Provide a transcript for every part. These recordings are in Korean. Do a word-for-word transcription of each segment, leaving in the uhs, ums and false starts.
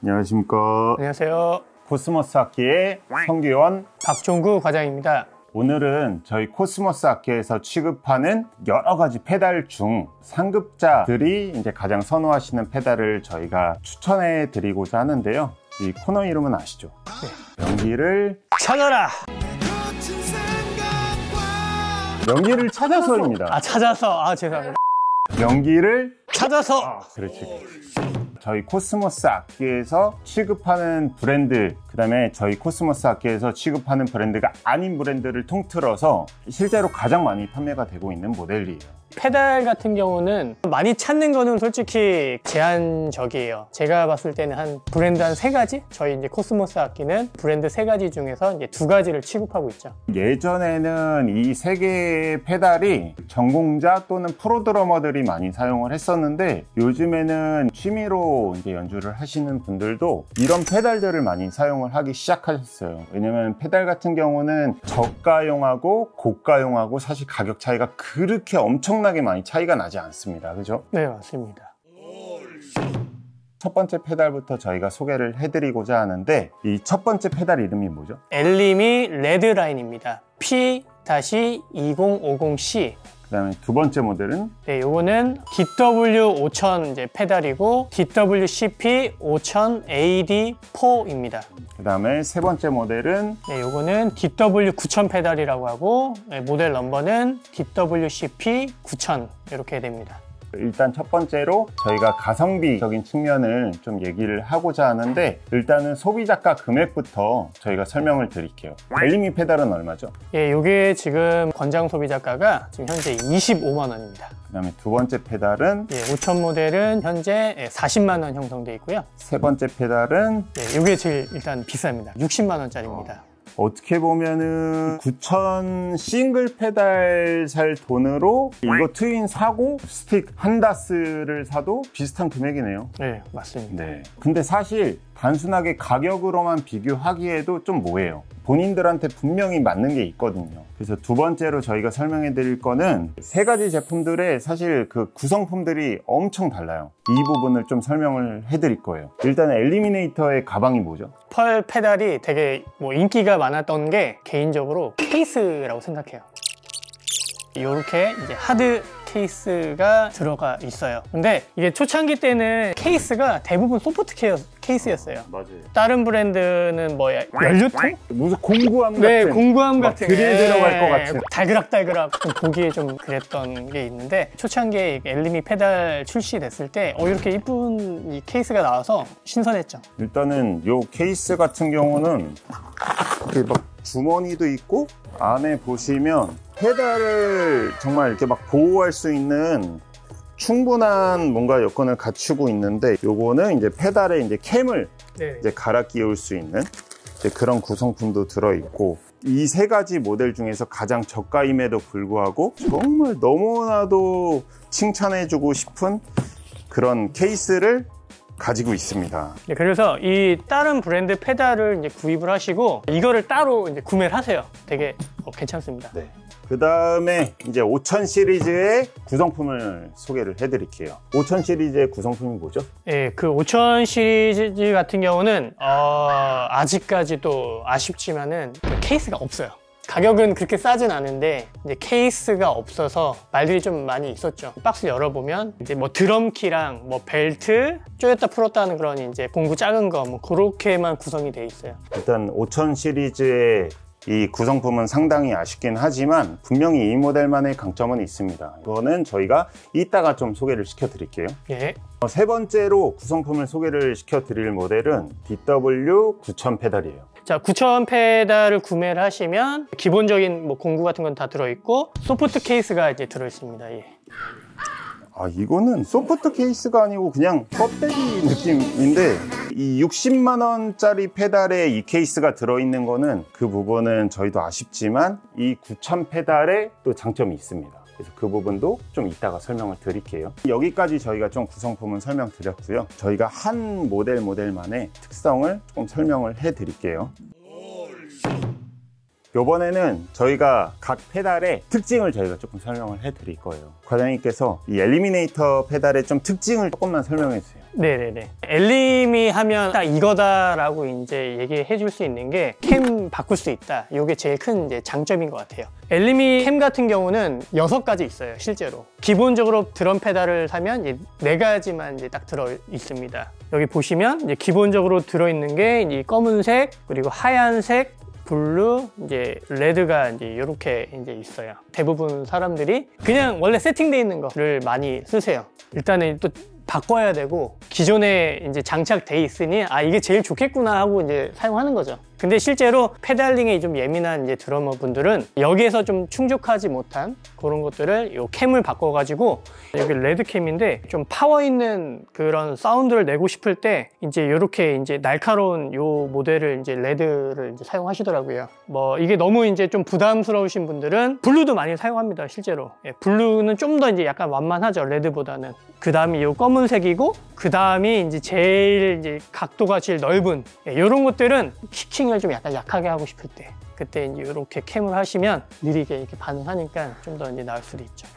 안녕하십니까. 안녕하세요. 코스모스 악기의 성규원 박종구 과장입니다. 오늘은 저희 코스모스 악기에서 취급하는 여러 가지 페달 중 상급자들이 이제 가장 선호하시는 페달을 저희가 추천해 드리고자 하는데요. 이 코너 이름은 아시죠? 네. 연기를 찾아라! 연기를 찾아서입니다. 아, 찾아서. 아, 죄송합니다. 연기를 찾아서! 아, 그렇지. 저희 코스모스 악기에서 취급하는 브랜드, 그 다음에 저희 코스모스 악기에서 취급하는 브랜드가 아닌 브랜드를 통틀어서 실제로 가장 많이 판매가 되고 있는 모델이에요. 페달 같은 경우는 많이 찾는 거는 솔직히 제한적이에요. 제가 봤을 때는 한 브랜드 한 세 가지? 저희 이제 코스모스 악기는 브랜드 세 가지 중에서 이제 두 가지를 취급하고 있죠. 예전에는 이 세 개의 페달이 전공자 또는 프로 드러머들이 많이 사용을 했었는데 요즘에는 취미로 이제 연주를 하시는 분들도 이런 페달들을 많이 사용을 하기 시작하셨어요. 왜냐면 페달 같은 경우는 저가용하고 고가용하고 사실 가격 차이가 그렇게 엄청나게 많이 차이가 나지 않습니다. 그죠? 네, 맞습니다. 첫 번째 페달부터 저희가 소개를 해드리고자 하는데 이 첫 번째 페달 이름이 뭐죠? 엘리미 레드라인입니다. 피 이공오공 씨. 그 다음에 두 번째 모델은 네, 요거는 디더블유 오천 이제 페달이고 디더블유씨피 오천 에이디 포입니다. 그 다음에 세 번째 모델은 네, 요거는 디더블유 구천 페달이라고 하고 네, 모델 넘버는 디더블유씨피 구천 이렇게 됩니다. 일단 첫 번째로 저희가 가성비적인 측면을 좀 얘기를 하고자 하는데 일단은 소비자가 금액부터 저희가 설명을 드릴게요. 엘리미 페달은 얼마죠? 예, 요게 지금 권장 소비자가가 지금 현재 이십오만 원입니다. 그 다음에 두 번째 페달은 예, 오천 모델은 현재 사십만 원 형성되어 있고요. 세 번째 페달은 예, 요게 제일 일단 비쌉니다. 육십만 원짜리입니다. 어떻게 보면은 구천 싱글 페달 살 돈으로 이거 트윈 사고 스틱 한 다스를 사도 비슷한 금액이네요. 네, 맞습니다. 네. 근데 사실 단순하게 가격으로만 비교하기에도 좀 뭐해요. 본인들한테 분명히 맞는 게 있거든요. 그래서 두 번째로 저희가 설명해 드릴 거는 세 가지 제품들의 사실 그 구성품들이 엄청 달라요. 이 부분을 좀 설명을 해 드릴 거예요. 일단 엘리미네이터의 가방이 뭐죠? 펄 페달이 되게 뭐 인기가 많았던 게 개인적으로 케이스라고 생각해요. 이렇게 이제 하드 케이스가 들어가 있어요. 근데 이게 초창기 때는 케이스가 대부분 소프트 케이스였어요. 맞아요. 다른 브랜드는 뭐야? 연료통? 무슨 공구함 네, 같은. 공구함 같은. 드릴 들어갈 것 같은. 달그락달그락 좀 보기에 좀 그랬던 게 있는데 초창기에 엘리미 페달 출시됐을 때 어, 이렇게 이쁜 이 케이스가 나와서 신선했죠. 일단은 요 케이스 같은 경우는 이렇게 막 주머니도 있고 안에 보시면 페달을 정말 이렇게 막 보호할 수 있는 충분한 뭔가 여건을 갖추고 있는데 요거는 이제 페달에 이제 캠을 네. 이제 갈아 끼울 수 있는 이제 그런 구성품도 들어있고 이 세 가지 모델 중에서 가장 저가임에도 불구하고 정말 너무나도 칭찬해주고 싶은 그런 케이스를 가지고 있습니다. 네, 그래서 이 다른 브랜드 페달을 이제 구입을 하시고 이거를 따로 이제 구매를 하세요. 되게 어, 괜찮습니다. 네. 그 다음에 이제 오천 시리즈의 구성품을 소개를 해드릴게요. 오천 시리즈의 구성품이 뭐죠? 예, 그 오천 시리즈 같은 경우는 어, 아직까지도 아쉽지만은 케이스가 없어요. 가격은 그렇게 싸진 않은데 이제 케이스가 없어서 말들이 좀 많이 있었죠. 박스 열어보면 이제 뭐 드럼키랑 뭐 벨트 쪼였다 풀었다 하는 그런 이제 공구 작은 거 뭐 그렇게만 구성이 돼 있어요. 일단 오천 시리즈의 이 구성품은 상당히 아쉽긴 하지만 분명히 이 모델만의 강점은 있습니다. 이거는 저희가 이따가 좀 소개를 시켜 드릴게요. 예. 세 번째로 구성품을 소개를 시켜 드릴 모델은 디더블유 구천 페달이에요. 자, 구천 페달을 구매를 하시면 기본적인 뭐 공구 같은 건 다 들어있고 소프트 케이스가 이제 들어있습니다. 예. 아, 이거는 소프트 케이스가 아니고 그냥 껍데기 느낌인데 이 육십만 원짜리 페달에 이 케이스가 들어있는 거는 그 부분은 저희도 아쉽지만 이 구천 페달에 또 장점이 있습니다. 그래서 그 부분도 좀 이따가 설명을 드릴게요. 여기까지 저희가 좀 구성품은 설명드렸고요. 저희가 한 모델 모델만의 특성을 조금 설명을 해 드릴게요. 이번에는 저희가 각 페달의 특징을 저희가 조금 설명을 해드릴 거예요. 과장님께서 이 엘리미네이터 페달의 좀 특징을 조금만 설명해 주세요. 네네네. 엘리미 하면 딱 이거다라고 이제 얘기해 줄 수 있는 게 캠 바꿀 수 있다. 이게 제일 큰 이제 장점인 것 같아요. 엘리미 캠 같은 경우는 여섯 가지 있어요, 실제로. 기본적으로 드럼 페달을 사면 이제 네 가지만 이제 딱 들어 있습니다. 여기 보시면 이제 기본적으로 들어 있는 게 이 검은색, 그리고 하얀색, 블루, 이제 레드가 이제 이렇게 이제 있어요. 대부분 사람들이 그냥 원래 세팅되어 있는 거를 많이 쓰세요. 일단은 또 바꿔야 되고 기존에 이제 장착돼 있으니 아 이게 제일 좋겠구나 하고 이제 사용하는 거죠. 근데 실제로 페달링에 좀 예민한 이제 드러머 분들은 여기에서 좀 충족하지 못한 그런 것들을 요 캠을 바꿔가지고 여기 레드 캠인데 좀 파워 있는 그런 사운드를 내고 싶을 때 이제 이렇게 이제 날카로운 요 모델을 이제 레드를 이제 사용하시더라고요. 뭐 이게 너무 이제 좀 부담스러우신 분들은 블루도 많이 사용합니다, 실제로. 예, 블루는 좀 더 이제 약간 완만하죠, 레드보다는. 그 다음이 요 검은색이고 그 다음이 이제 제일 이제 각도가 제일 넓은 예, 이런 것들은 키킹을 좀 약간 약하게 하고 싶을 때 그때 이제 이렇게 캠을 하시면 느리게 이렇게 반응하니까 좀 더 이제 나을 수도 있죠.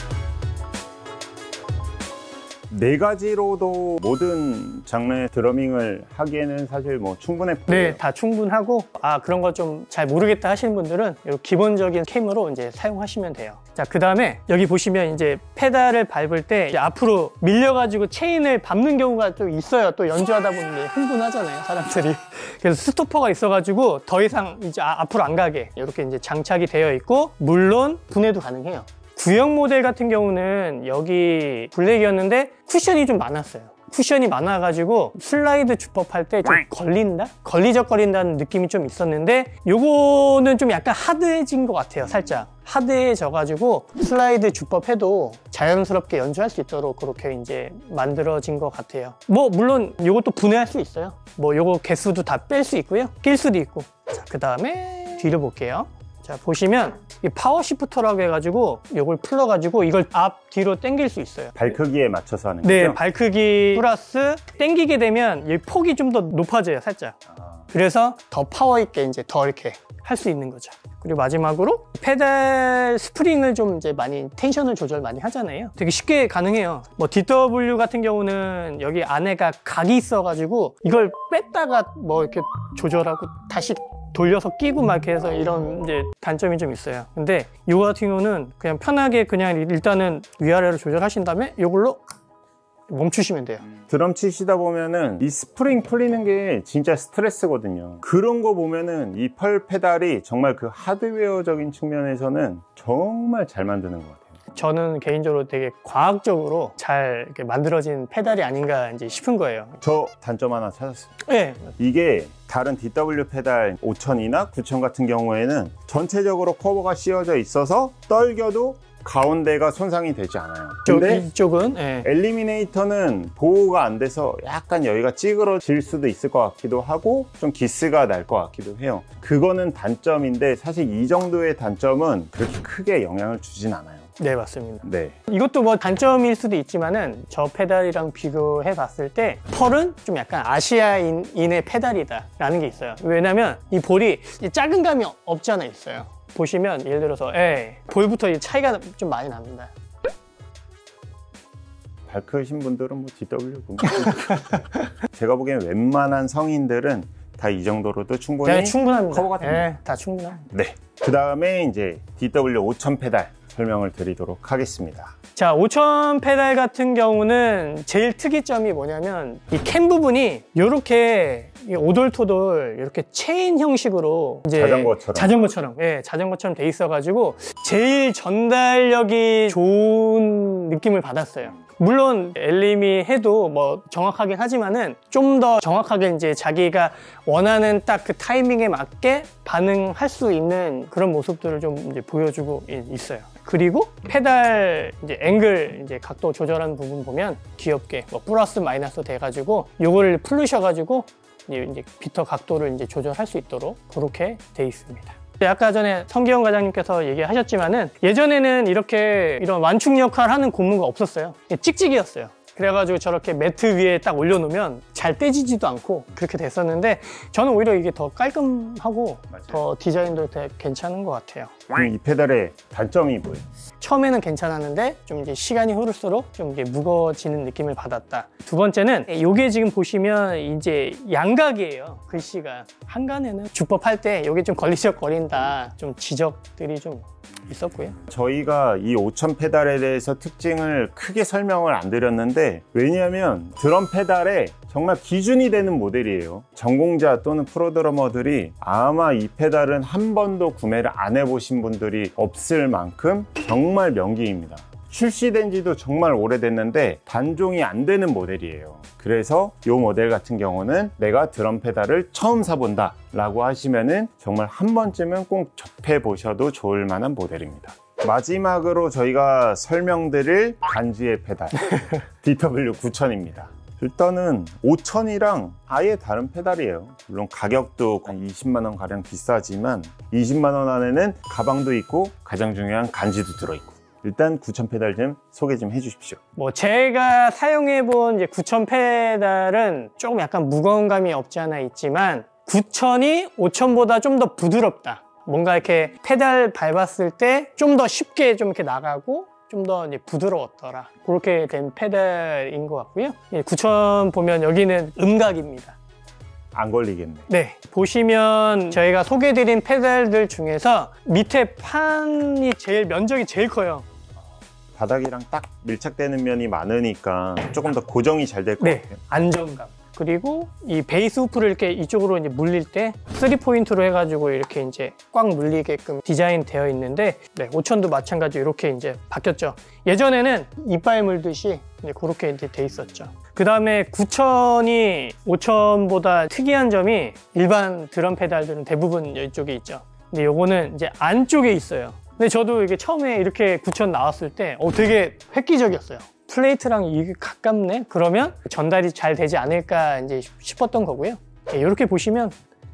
네 가지로도 모든 장르의 드러밍을 하기에는 사실 뭐 충분해 보여요. 네, 다 충분하고 아 그런 거 좀 잘 모르겠다 하시는 분들은 이 기본적인 캠으로 이제 사용하시면 돼요. 자, 그 다음에 여기 보시면 이제 페달을 밟을 때 이제 앞으로 밀려가지고 체인을 밟는 경우가 좀 있어요. 또 연주하다 보면 흥분하잖아요, 사람들이. 그래서 스토퍼가 있어가지고 더 이상 이제 아, 앞으로 안 가게 이렇게 이제 장착이 되어 있고 물론 분해도 가능해요. 구형 모델 같은 경우는 여기 블랙이었는데 쿠션이 좀 많았어요. 쿠션이 많아가지고 슬라이드 주법 할 때 좀 걸린다? 걸리적거린다는 느낌이 좀 있었는데 요거는 좀 약간 하드해진 것 같아요, 살짝. 하드해져가지고 슬라이드 주법 해도 자연스럽게 연주할 수 있도록 그렇게 이제 만들어진 것 같아요. 뭐 물론 요것도 분해할 수 있어요. 뭐 요거 개수도 다 뺄 수 있고요. 낄 수도 있고. 자, 그 다음에 뒤로 볼게요. 자, 보시면 이 파워 시프터라고 해가지고 이걸 풀러가지고 이걸 앞 뒤로 당길 수 있어요. 발 크기에 맞춰서 하는 거죠? 네, 발 크기 플러스 당기게 되면 이 폭이 좀 더 높아져요, 살짝. 아. 그래서 더 파워 있게 이제 더 이렇게 할 수 있는 거죠. 그리고 마지막으로 페달 스프링을 좀 이제 많이 텐션을 조절 많이 하잖아요. 되게 쉽게 가능해요. 뭐 디더블유 같은 경우는 여기 안에가 각이 있어가지고 이걸 뺐다가 뭐 이렇게 조절하고 다시 돌려서 끼고 막 이렇게 해서 이런 이제 단점이 좀 있어요. 근데 이거 같은 경우는 그냥 편하게 그냥 일단은 위아래로 조절하신 다음에 이걸로 멈추시면 돼요. 드럼 치시다 보면은 이 스프링 풀리는 게 진짜 스트레스거든요. 그런 거 보면은 이 펄 페달이 정말 그 하드웨어적인 측면에서는 정말 잘 만드는 것 같아요. 저는 개인적으로 되게 과학적으로 잘 이렇게 만들어진 페달이 아닌가 이제 싶은 거예요. 저 단점 하나 찾았어요. 네. 이게 다른 디더블유 페달 오천이나 구천 같은 경우에는 전체적으로 커버가 씌워져 있어서 떨겨도 가운데가 손상이 되지 않아요. 근데 이쪽은 네. 엘리미네이터는 보호가 안 돼서 약간 여기가 찌그러질 수도 있을 것 같기도 하고 좀 기스가 날 것 같기도 해요. 그거는 단점인데 사실 이 정도의 단점은 그렇게 크게 영향을 주진 않아요. 네, 맞습니다. 네. 이것도 뭐 단점일 수도 있지만은 저 페달이랑 비교해 봤을 때 펄은 좀 약간 아시아인의 페달이다 라는 게 있어요. 왜냐면 이 볼이 작은 감이 없지 않아 있어요. 보시면 예를 들어서 에 볼부터 차이가 좀 많이 납니다. 발 크신 분들은 뭐 디더블유 보면 제가 보기엔 웬만한 성인들은 다 이 정도로도 충분히 네, 충분합니다. 커버가 됩니다. 네, 다 충분합니다. 네. 그 다음에 이제 디더블유 오천 페달 설명을 드리도록 하겠습니다. 자, 오천 페달 같은 경우는 제일 특이점이 뭐냐면 이 캠 부분이 이렇게 오돌토돌 이렇게 체인 형식으로 이제 자전거처럼 자전거처럼 예, 자전거처럼 돼 있어가지고 제일 전달력이 좋은 느낌을 받았어요. 물론 엘리미 해도 뭐 정확하긴 하지만은 좀 더 정확하게 이제 자기가 원하는 딱 그 타이밍에 맞게 반응할 수 있는 그런 모습들을 좀 이제 보여주고 있어요. 그리고 페달 이제 앵글 이제 각도 조절하는 부분 보면 귀엽게 뭐 플러스 마이너스 돼가지고 요거를 풀르셔가지고 이제 비터 각도를 이제 조절할 수 있도록 그렇게 돼 있습니다. 아까 전에 성기영 과장님께서 얘기하셨지만은 예전에는 이렇게 이런 완충 역할 하는 고무가 없었어요. 찍찍이였어요. 그래가지고 저렇게 매트 위에 딱 올려놓으면 잘 떼지지도 않고 그렇게 됐었는데 저는 오히려 이게 더 깔끔하고 맞아요. 더 디자인도 되게 괜찮은 것 같아요. 이 페달의 단점이 뭐예요? 처음에는 괜찮았는데 좀 이제 시간이 흐를수록 좀 이게 무거워지는 느낌을 받았다. 두 번째는 이게 지금 보시면 이제 양각이에요. 글씨가 한간에는 주법할 때 이게 좀 걸리적거린다 좀 지적들이 좀 있었고요. 저희가 이 오천 페달에 대해서 특징을 크게 설명을 안 드렸는데 왜냐하면 드럼 페달에 정말 기준이 되는 모델이에요. 전공자 또는 프로드러머들이 아마 이 페달은 한 번도 구매를 안 해보신 분들이 없을 만큼 정말 명기입니다. 출시된 지도 정말 오래됐는데 단종이 안 되는 모델이에요. 그래서 이 모델 같은 경우는 내가 드럼 페달을 처음 사본다 라고 하시면은 정말 한 번쯤은 꼭 접해 보셔도 좋을 만한 모델입니다. 마지막으로 저희가 설명드릴 간지의 페달 디 더블유 구천입니다. 일단은 오천이랑 아예 다른 페달이에요. 물론 가격도 한 이십만 원 가량 비싸지만 이십만 원 안에는 가방도 있고 가장 중요한 간지도 들어있고. 일단 구천 페달 좀 소개 좀 해주십시오. 뭐 제가 사용해본 이제 구천 페달은 조금 약간 무거운 감이 없지 않아 있지만 구천이 오천보다 좀 더 부드럽다. 뭔가 이렇게 페달 밟았을 때 좀 더 쉽게 좀 이렇게 나가고 좀 더 부드러웠더라. 그렇게 된 페달인 것 같고요. 구천 보면 여기는 음각입니다. 안 걸리겠네. 네, 보시면 저희가 소개해드린 페달들 중에서 밑에 판이 제일 면적이 제일 커요. 바닥이랑 딱 밀착되는 면이 많으니까 조금 더 고정이 잘 될 것 네, 같아요. 안정감. 그리고 이 베이스 후프를 이렇게 이쪽으로 이제 물릴 때 쓰리 포인트로 해가지고 이렇게 이제 꽉 물리게끔 디자인 되어 있는데 네, 오천도 마찬가지로 이렇게 이제 바뀌었죠. 예전에는 이빨 물듯이 이제 그렇게 이제 돼 있었죠. 그 다음에 구천이 오천보다 특이한 점이 일반 드럼 페달들은 대부분 이쪽에 있죠. 근데 요거는 이제 안쪽에 있어요. 근데 저도 이게 처음에 이렇게 구천 나왔을 때 어, 되게 획기적이었어요. 플레이트랑 이게 가깝네? 그러면 전달이 잘 되지 않을까 이제 싶었던 거고요. 이렇게 보시면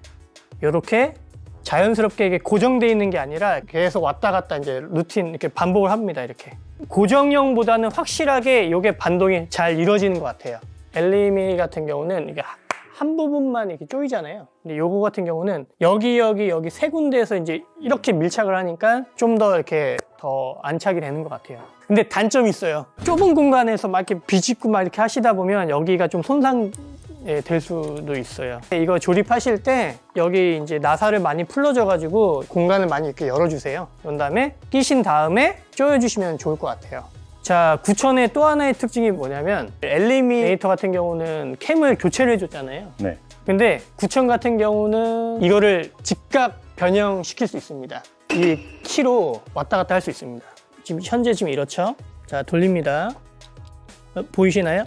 이렇게 자연스럽게 이게 고정되어 있는 게 아니라 계속 왔다 갔다 이제 루틴 이렇게 반복을 합니다. 이렇게 고정형보다는 확실하게 이게 반동이 잘 이루어지는 것 같아요. 엘리미 같은 경우는 이게 한 부분만 이렇게 조이잖아요. 근데 요거 같은 경우는 여기 여기 여기 세 군데에서 이제 이렇게 밀착을 하니까 좀 더 이렇게 더 안착이 되는 것 같아요. 근데 단점이 있어요. 좁은 공간에서 막 이렇게 비집고 막 이렇게 하시다 보면 여기가 좀 손상 될 수도 있어요. 이거 조립하실 때 여기 이제 나사를 많이 풀러줘 가지고 공간을 많이 이렇게 열어주세요. 그런 다음에 끼신 다음에 조여주시면 좋을 것 같아요. 자, 구천의 또 하나의 특징이 뭐냐면 엘리미네이터 같은 경우는 캠을 교체를 해줬잖아요. 네. 근데 구천 같은 경우는 이거를 즉각 변형시킬 수 있습니다. 이 키로 왔다 갔다 할 수 있습니다. 지금 현재 지금 이렇죠? 자, 돌립니다. 어, 보이시나요?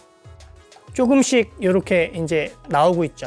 조금씩 이렇게 이제 나오고 있죠.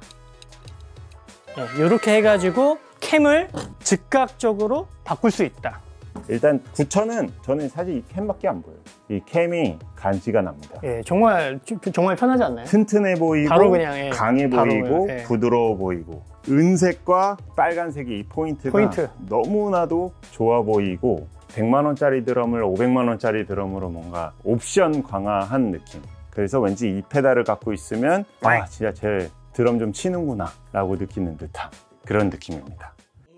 네, 이렇게 해가지고 캠을 즉각적으로 바꿀 수 있다. 일단 구천은 저는 사실 이 캠밖에 안 보여요. 이 캠이 간지가 납니다. 예, 정말 정말 편하지 않나요? 튼튼해 보이고 바로 그냥, 예, 강해 바로 보이고 그냥, 예. 부드러워 보이고 은색과 빨간색이 이 포인트가 포인트. 너무나도 좋아 보이고 백만 원짜리 드럼을 오백만 원짜리 드럼으로 뭔가 옵션 강화한 느낌. 그래서 왠지 이 페달을 갖고 있으면 아 진짜 제 드럼 좀 치는구나 라고 느끼는 듯한 그런 느낌입니다.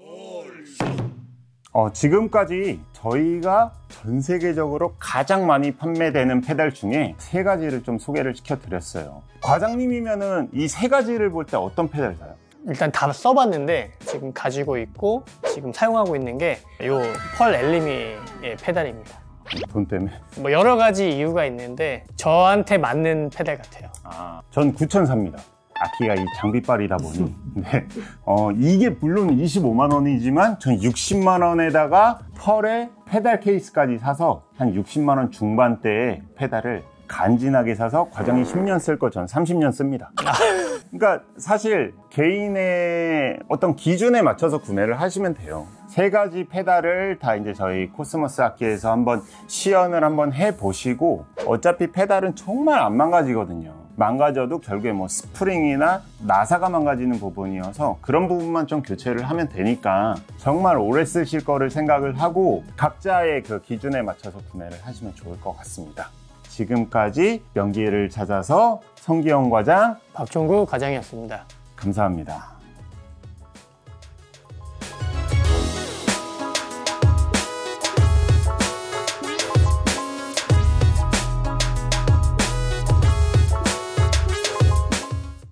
어, 지금까지 저희가 전 세계적으로 가장 많이 판매되는 페달 중에 세 가지를 좀 소개를 시켜드렸어요. 과장님이면은 이 세 가지를 볼 때 어떤 페달 사요? 일단 다 써봤는데 지금 가지고 있고 지금 사용하고 있는 게 이 펄 엘리미의 페달입니다. 돈 때문에? 뭐 여러 가지 이유가 있는데 저한테 맞는 페달 같아요. 아, 전 구천 삽니다. 악기가 이 장비빨이다 보니 네. 어, 이게 물론 이십오만 원이지만 전 육십만 원에다가 펄에 페달 케이스까지 사서 한 육십만 원 중반대의 페달을 간지나게 사서 과장이 십 년 쓸 거 전 삼십 년 씁니다. 그러니까 사실 개인의 어떤 기준에 맞춰서 구매를 하시면 돼요. 세 가지 페달을 다 이제 저희 코스모스 악기에서 한번 시연을 한번 해보시고 어차피 페달은 정말 안 망가지거든요. 망가져도 결국에 뭐 스프링이나 나사가 망가지는 부분이어서 그런 부분만 좀 교체를 하면 되니까 정말 오래 쓰실 거를 생각을 하고 각자의 그 기준에 맞춰서 구매를 하시면 좋을 것 같습니다. 지금까지 명기를 찾아서 성기영 과장, 박종구 과장이었습니다. 감사합니다.